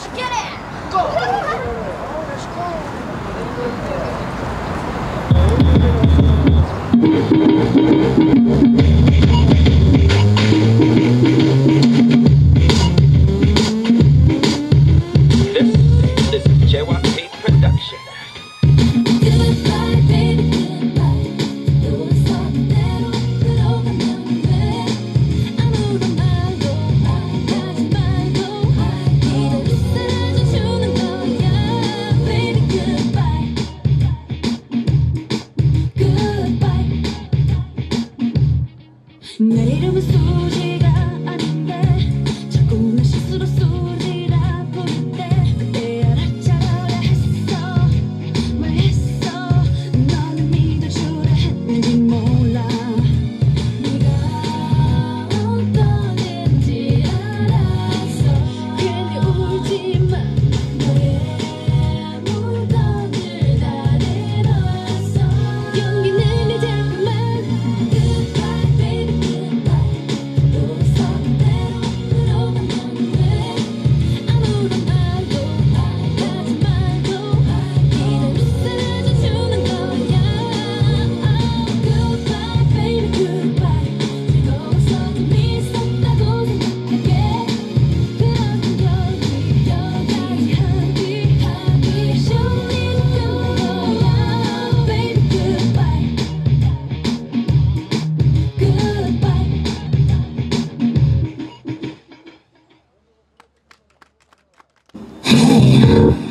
Get it! Go! Oh, let's This is JYP Production. Goodbye, baby, goodbye. 또 선대로 들어가면 돼. 아무도 말도 하지 말고 이대로 사라져주는 거야. Baby, goodbye. Goodbye. 내 이름은 수지가 아닌데 자꾸만 실수로 수지라 부를 때 그때 알았잖아. 말했어 너는 믿어주려 했는지 몰라. 네가 어떤 애인지 알았어. 괜히 울지마. 너의 물건을 다 내놓았어. 용기는 내 자꾸만. Goodbye baby goodbye. 또 선대로 들어가면 돼. 아무런 말도 하지 말고 이대로 사라져주는 거야. Goodbye baby goodbye. 즐거워서 재밌었다고 생각할게. 그렇게 여기까지 합의 쇼리도 끝난 거야. Baby goodbye. Goodbye.